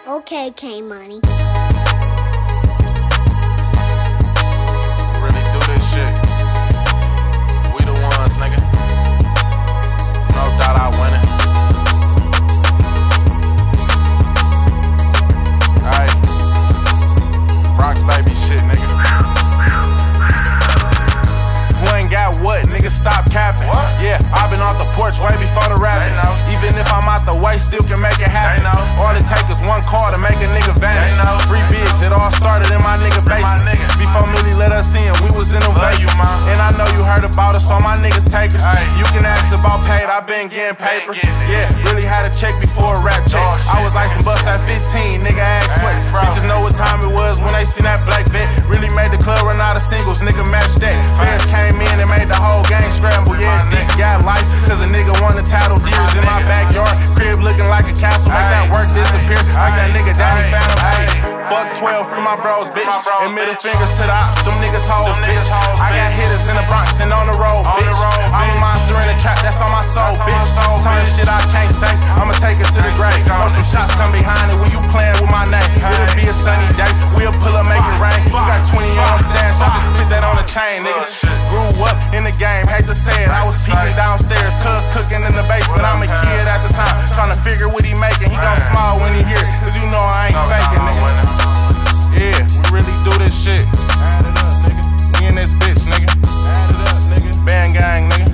Okay, K-Money. Really do this shit. We the ones, nigga. No doubt I win it. Aight. Bronx baby shit, nigga. Who ain't got what? Nigga, stop capping. What? Yeah, I been off the porch way before the rapping. Even if I'm out the way, still can make it happen. All it take is one call to make a nigga vanish. Free bigs, it all started in my nigga basement. Before Millie let us in, we was in them Vegas. And I know you heard about us, all my niggas takers. You can ask about paid, I been getting paper. Yeah, really had a check before a rap check. I was like some bucks at 15, nigga ask sweats. Bitches know what time it was when they seen that black vet. Really made the club run out of singles, nigga match that. Fans came in and made the whole gang scramble. Yeah, dick got life, cause a nigga wanna tattle deers in my backyard. Crib looking like a castle, make that work disappear. Like that nigga Danny Phantom, ayy. Fuck 12, free my bros, bitch. And middle fingers to the ops, them niggas hoes, bitch. I got hitters in the Bronx and on the road, bitch. I'm a monster in the trap, that's on my soul, bitch. Some shit I can't say, I'ma take it to the grave. Know some shots come behind it when you playing with my name. It'll be a sunny day, we'll pull up, make it rain. You got 20 on stash, I just spit that on the chain, nigga. Grew up in the game, hate to say it, I was peeping downstairs, cuz cooking in the basement. I'm a kid at the time, trying to figure what he making. He gon' smile when he hear it, cause you know I ain't faking, nigga. Yeah, we really do this shit. Add it up, nigga. We in this bitch, nigga. Add it up, nigga. Band gang, nigga.